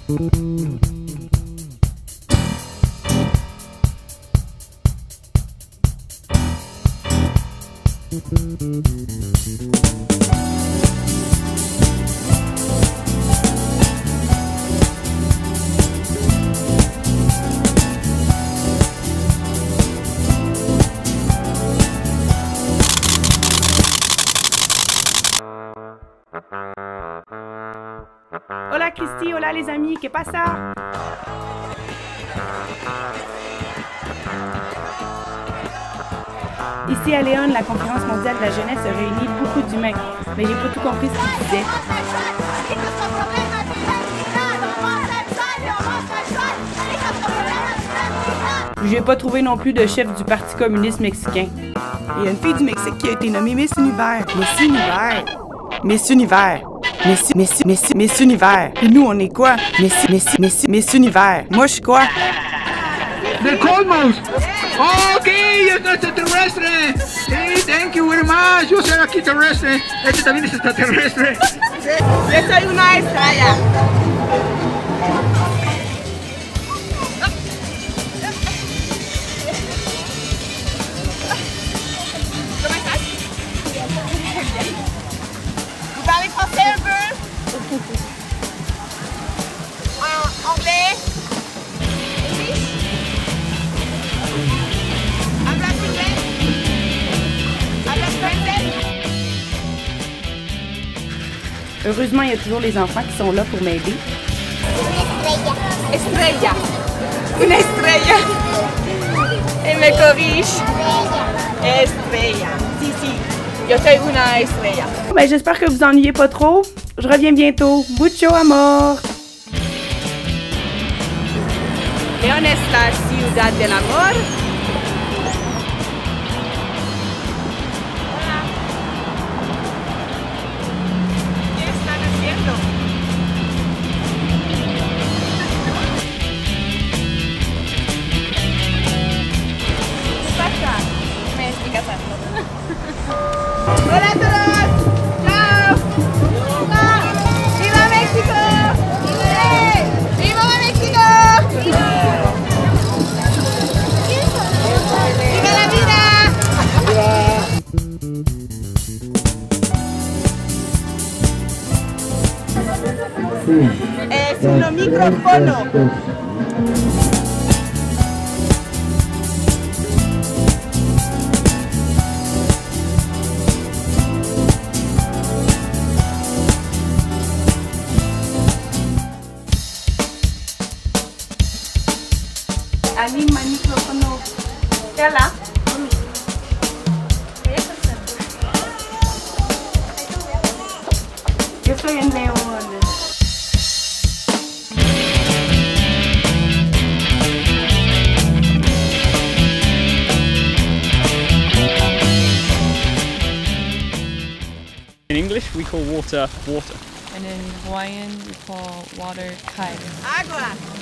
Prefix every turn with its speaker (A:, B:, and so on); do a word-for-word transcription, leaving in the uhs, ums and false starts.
A: Hola Christy, hola les amis, ¿qué pasa? Ici à Léon, la conférence mondiale de la jeunesse a réuni beaucoup d'humains, mais j'ai pas tout compris ce qu'ils disaient. J'ai pas trouvé non plus de chef du Parti communiste mexicain.
B: Il y a une fille du Mexique qui a été nommée Miss Univers. Miss Univers. Miss Univers. Miss, Miss, Miss, Miss Univers. Et nous, on est quoi? Miss, Miss, Miss, Miss Univers. Moi, je suis quoi?
C: ¡Del cosmos! ¡Ok! ¡Es extraterrestre! Sí, thank you very much. Yo soy aquí terrestre. Este también es extraterrestre.
D: Yo soy una estrella. ¿Cómo estás? Vous parlez français un peu? En anglais?
A: Heureusement, il y a toujours les enfants qui sont là pour m'aider.
D: Estrella. Una estrella. Elle me corrige. Estrella. Si, si. Yo soy una estrella.
A: Ben, j'espère que vous ennuyez pas trop. Je reviens bientôt. Mucho amor.
D: León es la ciudad del amor. Hola a todos. Chao. ¡Viva México! ¡Viva México! ¡Viva la vida! Es un micrófono.
A: Anima el micrófono.
D: Hola.
A: Yo estoy en León.
E: In English, we call water water.
F: And in Hawaiian, we call water kai.
D: Agua.